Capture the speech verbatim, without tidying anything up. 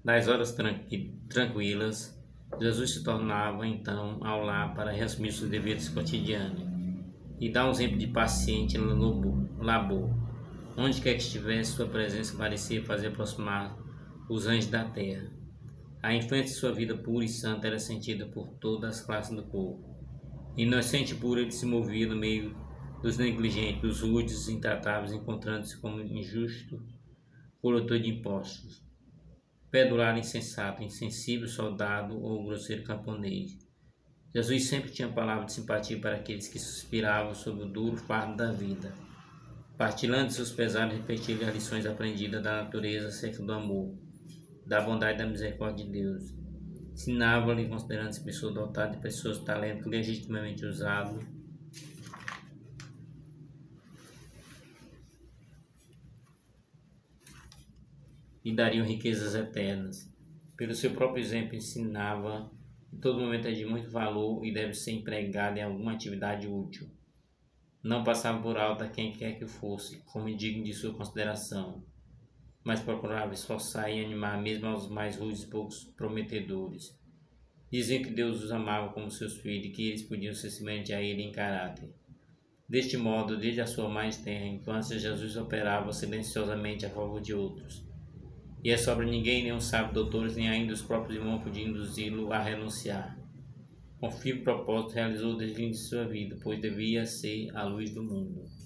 Das horas tranqui tranquilas, Jesus se tornava então ao lar para reassumir seus deveres cotidianos e dar um exemplo de paciente labor. Onde quer que estivesse, sua presença parecia fazer aproximar os anjos da terra. A influência de sua vida pura e santa era sentida por todas as classes do povo. Inocente e puro, ele se movia no meio dos negligentes, dos rudes e intratáveis, encontrando-se como injusto coletor de impostos, pedular insensato, insensível soldado ou grosseiro camponês. Jesus sempre tinha palavra de simpatia para aqueles que suspiravam sob o duro fardo da vida. Partilhando seus pesares, repetia-lhe as lições aprendidas da natureza acerca do amor, da bondade e da misericórdia de Deus. Ensinava-lhe, considerando-se pessoa dotada de precioso talento legitimamente usado, e dariam riquezas eternas. Pelo seu próprio exemplo, ensinava que todo momento é de muito valor e deve ser empregado em alguma atividade útil. Não passava por alto a quem quer que fosse, como digno de sua consideração, mas procurava esforçar e animar mesmo aos mais rudes e poucos prometedores. Diziam que Deus os amava como seus filhos e que eles podiam ser semelhantes a ele em caráter. Deste modo, desde a sua mais tenra infância, Jesus operava silenciosamente a favor de outros. E é sobre ninguém, nem os sábios doutores, nem ainda os próprios irmãos podiam induzi-lo a renunciar. Com firme propósito, realizou o desígnio de sua vida, pois devia ser a luz do mundo.